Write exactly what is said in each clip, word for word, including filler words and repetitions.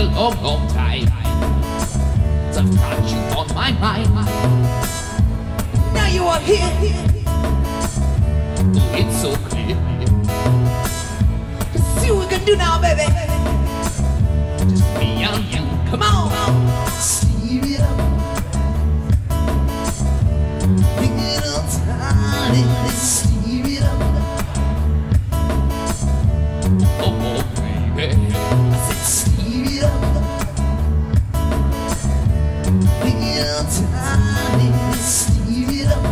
long, long time. I've got you on my mind. Now you are here. Oh, it's so clear. See what we can do now, baby. Just me and you. Come on. Steer it up. Bring it on time. Steer it up. Oh, oh, baby. I said steer it up. Bring it on time. Steer it up.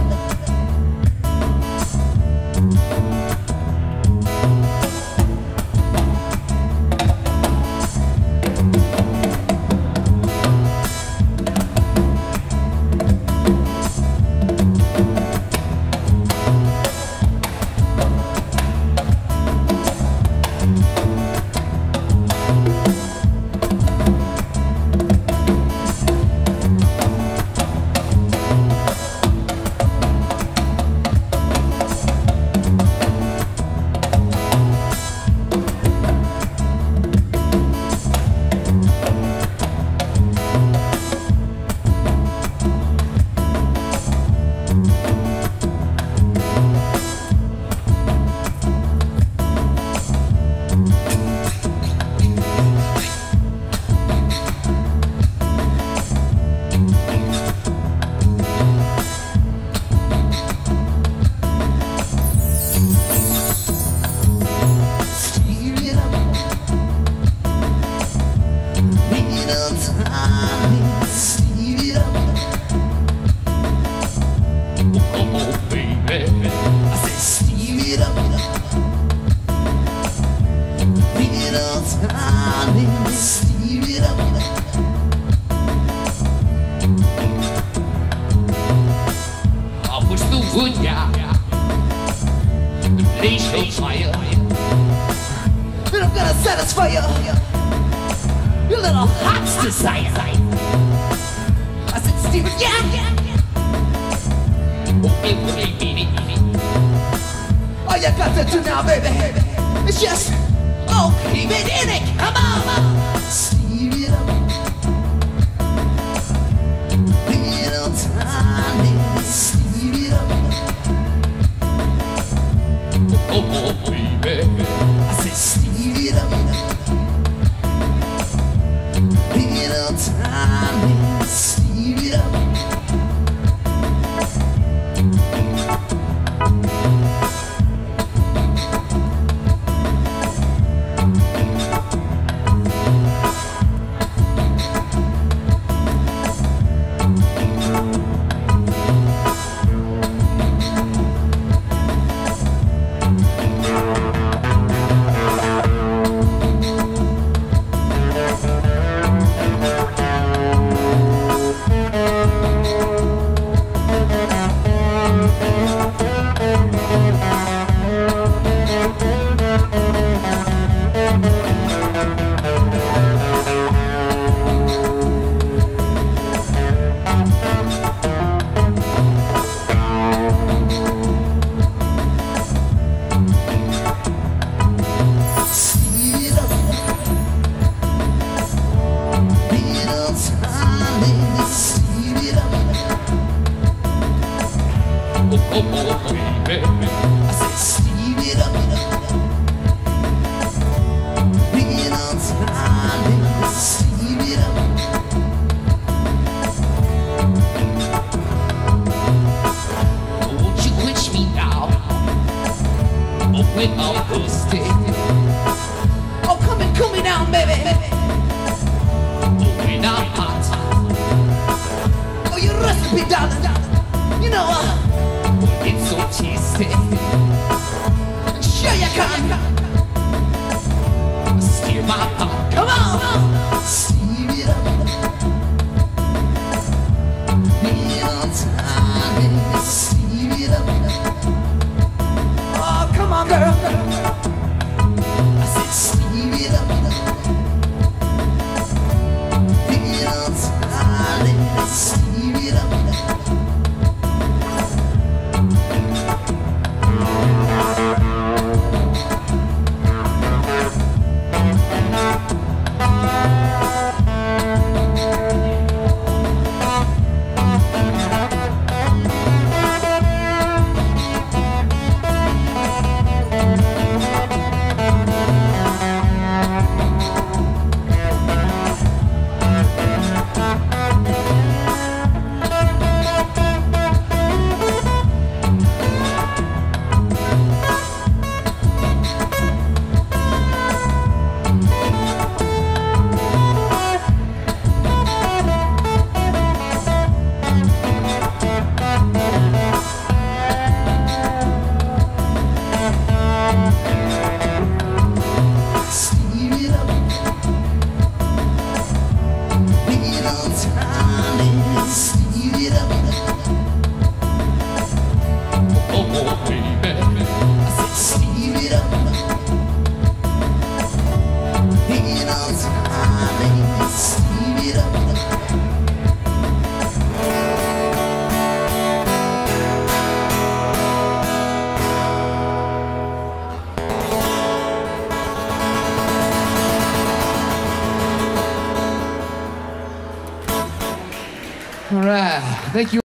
Satisfy your, your little heart's desire. I said, Stephen, yeah, yeah, yeah. Okay, okay, baby. All you got to do now, baby, it's just, oh, keep it in it. Come on, steer it up. Bring it on time, steer it up. Oh, oh, baby. I said, steer it up. Bring it on time, steer it up. right. Thank you.